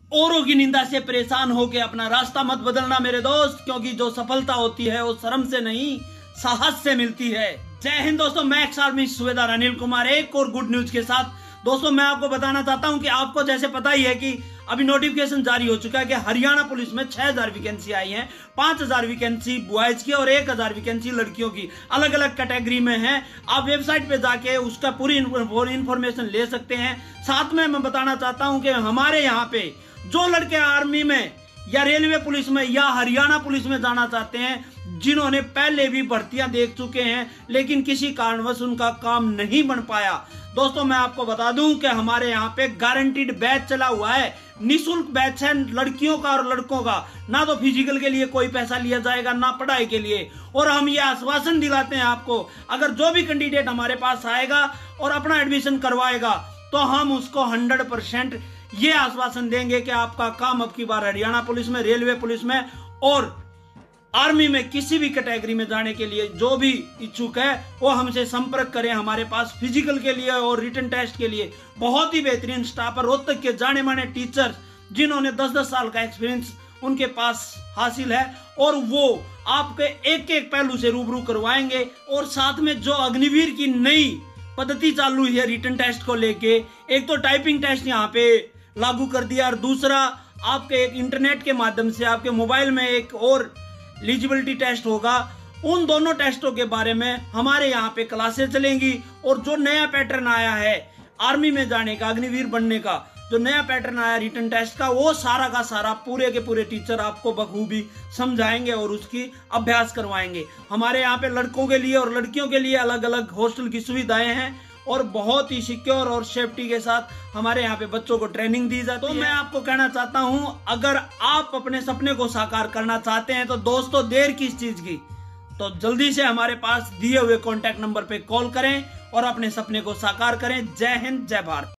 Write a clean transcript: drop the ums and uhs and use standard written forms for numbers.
औरों की निंदा से परेशान होकर अपना रास्ता मत बदलना मेरे दोस्त, क्योंकि जो सफलता होती है वो शर्म से नहीं साहस से मिलती है। जय हिंद दोस्तों, मैं एक्स आर्मी सूबेदार अनिल कुमार एक और गुड न्यूज के साथ। दोस्तों मैं आपको बताना चाहता हूं कि आपको जैसे पता ही है कि अभी नोटिफिकेशन जारी हो चुका है कि हरियाणा पुलिस में 6000 वैकेंसी आई है। 5000 वैकेंसी बॉयज की और 1000 वैकेंसी लड़कियों की, अलग अलग कैटेगरी में है। आप वेबसाइट पे जाके उसका पूरी इंफॉर्मेशन ले सकते हैं। साथ में मैं बताना चाहता हूं कि हमारे यहाँ पे जो लड़के आर्मी में या रेलवे पुलिस में या हरियाणा पुलिस में जाना चाहते हैं, जिन्होंने पहले भी भर्तियां देख चुके हैं लेकिन किसी कारणवश उनका काम नहीं बन पाया, दोस्तों मैं आपको बता दूं कि हमारे यहाँ पे गारंटीड बैच चला हुआ है। निःशुल्क बैच है लड़कियों का और लड़कों का। ना तो फिजिकल के लिए कोई पैसा लिया जाएगा, ना पढ़ाई के लिए। और हम ये आश्वासन दिलाते हैं आपको, अगर जो भी कैंडिडेट हमारे पास आएगा और अपना एडमिशन करवाएगा तो हम उसको 100% ये आश्वासन देंगे कि आपका काम अब की बार हरियाणा पुलिस में, रेलवे पुलिस में और आर्मी में किसी भी कैटेगरी में जाने के लिए जो भी इच्छुक है वो हमसे संपर्क करें। हमारे पास फिजिकल के लिए और रिटन टेस्ट के लिए बहुत ही बेहतरीन स्टाफ है। रोहतक के जाने माने टीचर्स जिन्होंने 10-10 साल का एक्सपीरियंस उनके पास हासिल है और वो आपके एक एक पहलू से रूबरू करवाएंगे। और साथ में जो अग्निवीर की नई पद्धति चालू हुई है रिटन टेस्ट को लेके, एक तो टाइपिंग टेस्ट यहाँ पे लागू कर दिया और दूसरा आपके एक इंटरनेट के माध्यम से आपके मोबाइल में एक और एलिजिबिलिटी टेस्ट होगा। उन दोनों टेस्टों के बारे में हमारे यहाँ पे क्लासेस चलेंगी। और जो नया पैटर्न आया है आर्मी में जाने का, अग्निवीर बनने का जो नया पैटर्न आया रिटन टेस्ट का, वो सारा का सारा पूरे के पूरे टीचर आपको बखूबी समझाएंगे और उसकी अभ्यास करवाएंगे। हमारे यहाँ पे लड़कों के लिए और लड़कियों के लिए अलग अलग हॉस्टल की सुविधाएं हैं और बहुत ही सिक्योर और सेफ्टी के साथ हमारे यहाँ पे बच्चों को ट्रेनिंग दी जाती है। तो मैं आपको कहना चाहता हूँ, अगर आप अपने सपने को साकार करना चाहते हैं तो दोस्तों देर किस चीज की, तो जल्दी से हमारे पास दिए हुए कॉन्टैक्ट नंबर पे कॉल करें और अपने सपने को साकार करें। जय हिंद, जय भारत।